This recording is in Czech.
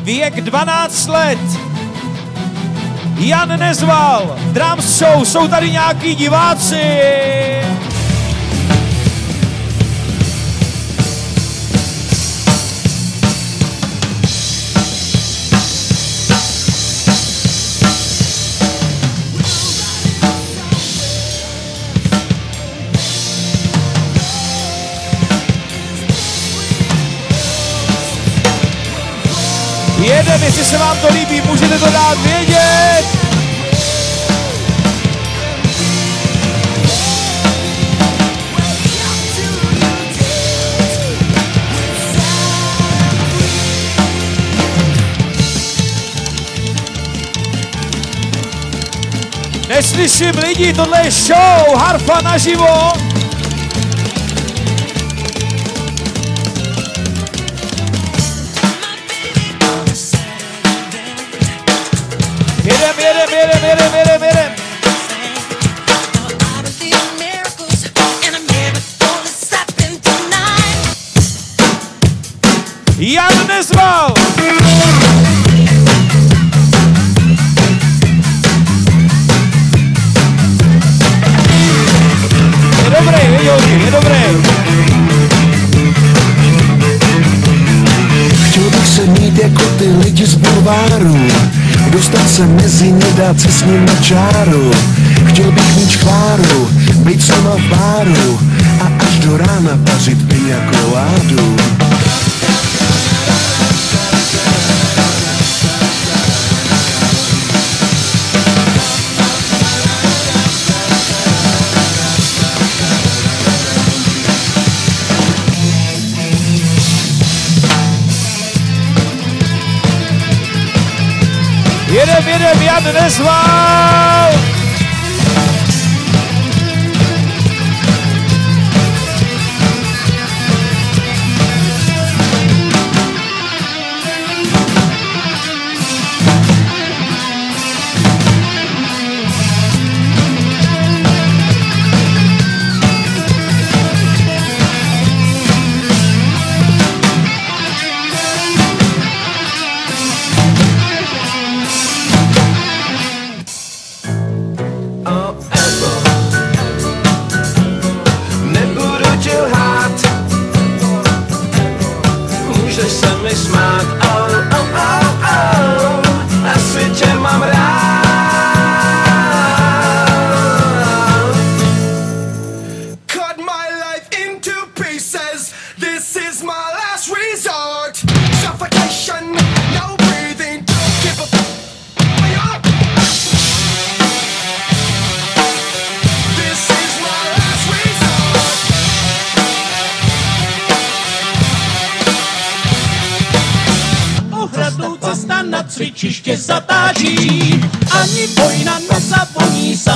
věk 12 let. Jan Nezval, Drums Show, jsou tady nějaký diváci? Jedem, jestli se vám to líbí, můžete to dát vědět. Neslyším lidi, tohle je show, Harfa naživo. Jedem. Jan Nezval. Je dobrý. Chtěl bych se mít jako ty lidi z bulváru, dostat se mezi ně, dát se s ním na čáru. Chtěl bych mít škváru, být s nima v báru a až do rána pařit piňakoládu. Jedem, Jan Nezval! Cesta na cvičiště zatáčí, ani vojna nezavoní sa